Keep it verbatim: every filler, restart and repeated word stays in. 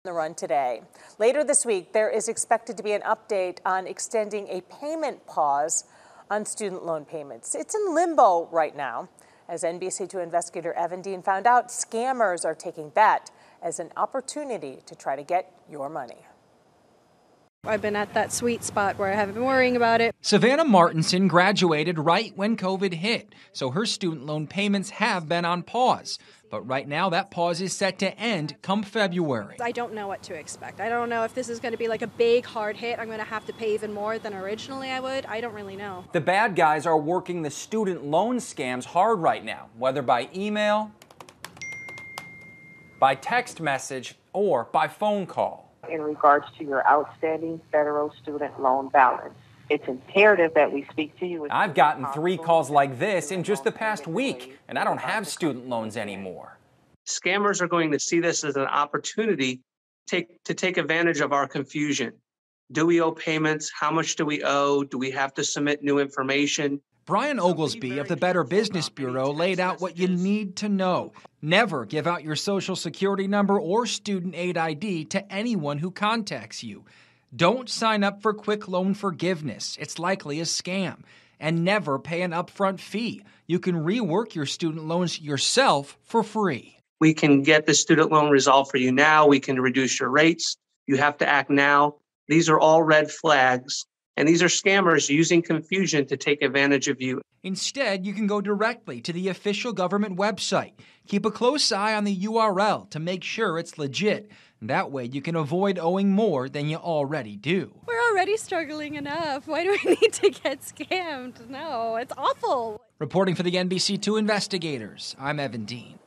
The run today. Later this week, there is expected to be an update on extending a payment pause on student loan payments. It's in limbo right now. As N B C two investigator Evan Dean found out, scammers are taking that as an opportunity to try to get your money. I've been at that sweet spot where I haven't been worrying about it. Savannah Martinson graduated right when COVID hit, so her student loan payments have been on pause. But right now, that pause is set to end come February. I don't know what to expect. I don't know if this is going to be like a big, hard hit. I'm going to have to pay even more than originally I would. I don't really know. The bad guys are working the student loan scams hard right now, whether by email, by text message, or by phone call. In regards to your outstanding federal student loan balance, it's imperative that we speak to you. I've gotten three calls like this in just the past week, and I don't have student loans anymore. Scammers are going to see this as an opportunity take, to take advantage of our confusion. Do we owe payments? How much do we owe? Do we have to submit new information? Brian Oglesby of the Better Business Bureau laid out what you need to know. Never give out your social security number or student aid I D to anyone who contacts you. Don't sign up for quick loan forgiveness. It's likely a scam. And never pay an upfront fee. You can rework your student loans yourself for free. We can get the student loan resolved for you now. We can reduce your rates. You have to act now. These are all red flags. And these are scammers using confusion to take advantage of you. Instead, you can go directly to the official government website. Keep a close eye on the U R L to make sure it's legit. That way you can avoid owing more than you already do. We're already struggling enough. Why do we need to get scammed? No, it's awful. Reporting for the N B C two investigators, I'm Evan Dean.